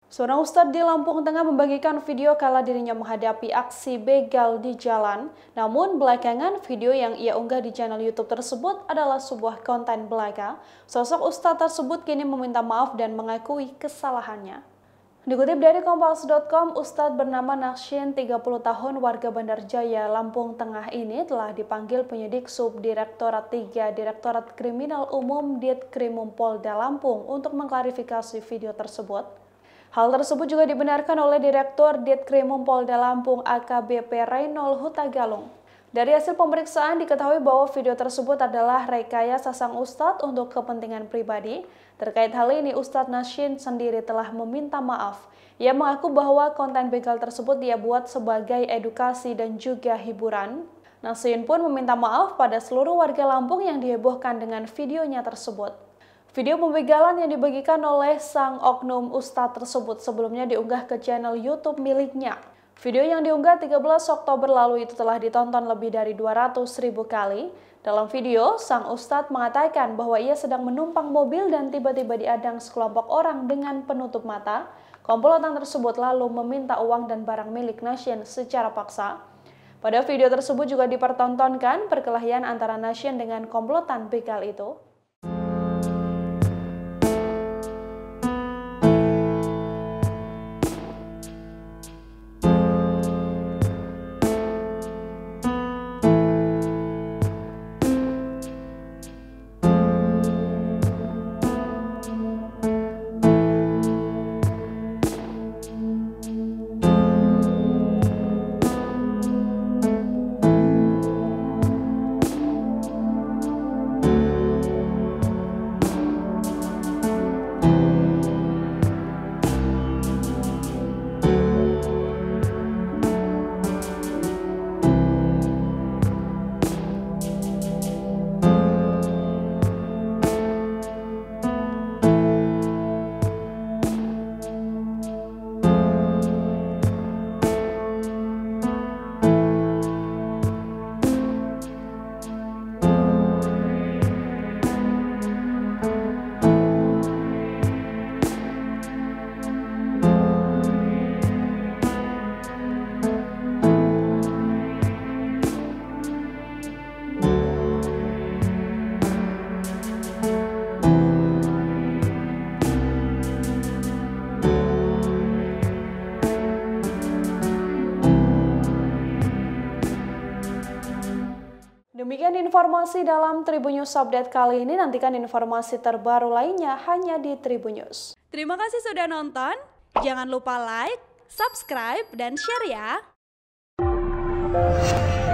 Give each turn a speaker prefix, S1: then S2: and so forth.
S1: Seorang ustadz di Lampung Tengah membagikan video kala dirinya menghadapi aksi begal di jalan. Namun belakangan video yang ia unggah di channel YouTube tersebut adalah sebuah konten belaka. Sosok ustadz tersebut kini meminta maaf dan mengakui kesalahannya. Dikutip dari Kompas.com, ustadz bernama Nakshin, 30 tahun, warga Bandar Jaya, Lampung Tengah ini telah dipanggil penyidik Subdirektorat 3 Direktorat Kriminal Umum Ditkrimum Polda Lampung untuk mengklarifikasi video tersebut. Hal tersebut juga dibenarkan oleh Direktur Ditkrimum Polda Lampung AKBP Reynol Hutagalung. Dari hasil pemeriksaan diketahui bahwa video tersebut adalah rekayasa sang ustadz untuk kepentingan pribadi. Terkait hal ini, Ustadz Nakshin sendiri telah meminta maaf. Ia mengaku bahwa konten begal tersebut dia buat sebagai edukasi dan juga hiburan. Nakshin pun meminta maaf pada seluruh warga Lampung yang dihebohkan dengan videonya tersebut. Video pembegalan yang dibagikan oleh sang oknum ustadz tersebut sebelumnya diunggah ke channel YouTube miliknya. Video yang diunggah 13 Oktober lalu itu telah ditonton lebih dari 200.000 kali. Dalam video, sang ustadz mengatakan bahwa ia sedang menumpang mobil dan tiba-tiba diadang sekelompok orang dengan penutup mata. Komplotan tersebut lalu meminta uang dan barang milik Nakshin secara paksa. Pada video tersebut juga dipertontonkan perkelahian antara Nakshin dengan komplotan begal itu. Demikian informasi dalam Tribun News Update kali ini. Nantikan informasi terbaru lainnya hanya di Tribun News.
S2: Terima kasih sudah nonton. Jangan lupa like, subscribe, dan share ya.